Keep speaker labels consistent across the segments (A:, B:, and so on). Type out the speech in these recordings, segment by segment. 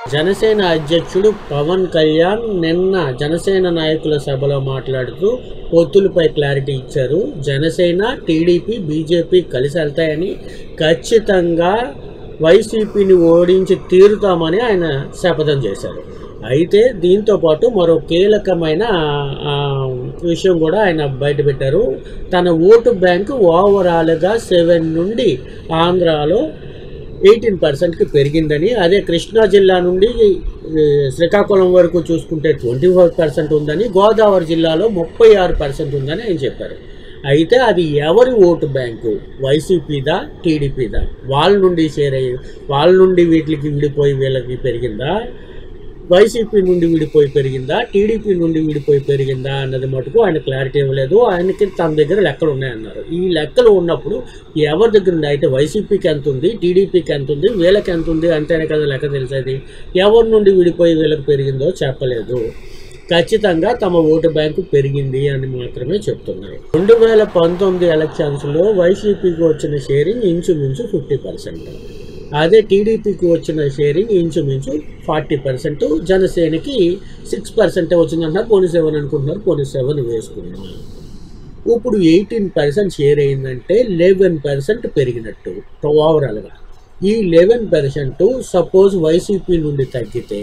A: జనసేన అధ్యక్షుడు పవన్ కళ్యాణ్ నిన్న జనసేన నాయకుల సభలో మాట్లాడుతూ పొత్తులపై క్లారిటీ ఇచ్చారు. జనసేన, టీడీపీ, బీజేపీ కలిసి వెళ్తాయని, ఖచ్చితంగా వైసీపీని ఓడించి తీరుతామని ఆయన శపథం చేశారు. అయితే దీంతో పాటు మరో కీలకమైన విషయం కూడా ఆయన బయటపెట్టారు. తన ఓటు బ్యాంకు ఓవరాల్గా 7 నుండి ఆంధ్రాలో 18%కి పెరిగిందని, అదే కృష్ణా జిల్లా నుండి శ్రీకాకుళం వరకు చూసుకుంటే 25% ఉందని, గోదావరి జిల్లాలో 36% ఉందని ఆయన చెప్పారు. అయితే అది ఎవరి ఓటు బ్యాంకు? వైసీపీదా, టీడీపీదా? వాళ్ళ నుండి వాళ్ళ నుండి వీటికి విడిపోయి వీళ్ళకి పెరిగిందా, వైసీపీ నుండి విడిపోయి పెరిగిందా, టీడీపీ నుండి విడిపోయి పెరిగిందా అన్నది మటుకు ఆయన క్లారిటీ ఇవ్వలేదు. ఆయనకి తన దగ్గర లెక్కలు ఉన్నాయన్నారు. ఈ లెక్కలు ఉన్నప్పుడు ఎవరి దగ్గర ఉంది? అయితే వైసీపీకి ఎంత ఉంది, టీడీపీకి ఎంత ఉంది, వీళ్ళకి ఎంత ఉంది అంతేనే కదా లెక్క తెలిసేది. ఎవరి నుండి విడిపోయి వీళ్ళకి పెరిగిందో చెప్పలేదు. ఖచ్చితంగా తమ ఓటు బ్యాంకు పెరిగింది అని మాత్రమే చెప్తున్నారు. 2019 ఎలక్షన్స్లో వైసీపీకి వచ్చిన షేరింగ్ ఇంచుమించు 50%, అదే టీడీపీకి వచ్చిన షేరింగ్ ఇంచుమించు 40%, జనసేనకి 6% వచ్చిందంటున్నారు. పోనీ 7 అనుకుంటున్నారు, పోనీ 7 వేసుకున్నారు. ఇప్పుడు 18% షేర్ అయిందంటే 11% పెరిగినట్టు ఓవరాల్గా. ఈ 11% సపోజ్ వైసీపీ నుండి తగ్గితే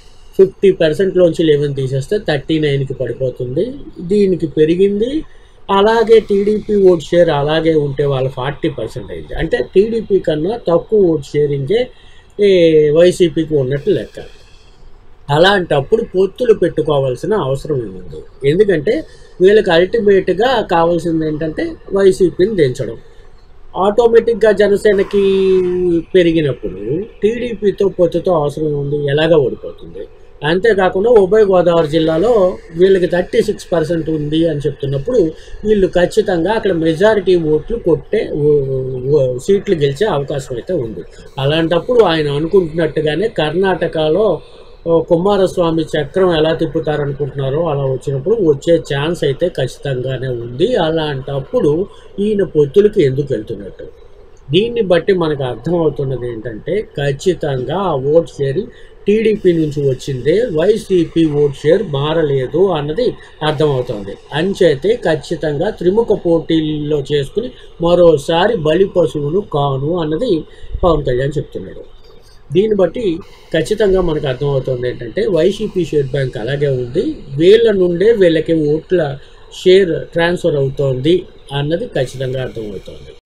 A: 50%లోంచి 11 తీసేస్తే 39కి పడిపోతుంది. దీనికి పెరిగింది. అలాగే టీడీపీ ఓట్ షేర్ అలాగే ఉంటే వాళ్ళ 40% అయింది. అంటే టీడీపీ కన్నా తక్కువ ఓట్ షేరింగే వైసీపీకి ఉన్నట్టు లెక్క. అలాంటప్పుడు పొత్తులు పెట్టుకోవాల్సిన అవసరం ఉంది. ఎందుకంటే వీళ్ళకి అల్టిమేట్గా కావాల్సింది ఏంటంటే వైసీపీని దించడం. ఆటోమేటిక్గా జనసేనకి పెరిగినప్పుడు టీడీపీతో పొత్తుతో అవసరం ఉంది, ఎలాగా ఓడిపోతుంది. అంతేకాకుండా ఉభయ గోదావరి జిల్లాలో వీళ్ళకి 36% ఉంది అని చెప్తున్నప్పుడు వీళ్ళు ఖచ్చితంగా అక్కడ మెజారిటీ ఓట్లు కొట్టే సీట్లు గెలిచే అవకాశం అయితే ఉంది. అలాంటప్పుడు ఆయన అనుకుంటున్నట్టుగానే కర్ణాటకలో కుమారస్వామి చక్రం ఎలా తిప్పుతారనుకుంటున్నారో అలా వచ్చినప్పుడు వచ్చే ఛాన్స్ అయితే ఖచ్చితంగానే ఉంది. అలాంటప్పుడు ఈయన పొత్తులకి ఎందుకు వెళ్తున్నట్టు? దీన్ని బట్టి మనకు అర్థమవుతున్నది ఏంటంటే ఖచ్చితంగా ఆ ఓట్ షేరింగ్ టీడీపీ నుంచి వచ్చిందే, వైసీపీ ఓట్ షేర్ మారలేదు అన్నది అర్థమవుతుంది. అంచేతే ఖచ్చితంగా త్రిముఖ పోటీల్లో చేసుకుని మరోసారి బలి పశువును కాను అన్నది పవన్ కళ్యాణ్ చెప్తున్నాడు. దీన్ని బట్టి ఖచ్చితంగా మనకు అర్థమవుతుంది ఏంటంటే వైసీపీ షేర్ బ్యాంక్ అలాగే ఉంది, వీళ్ళ నుండే వీళ్ళకి ఓట్ల షేర్ ట్రాన్స్ఫర్ అవుతోంది అన్నది ఖచ్చితంగా అర్థమవుతుంది.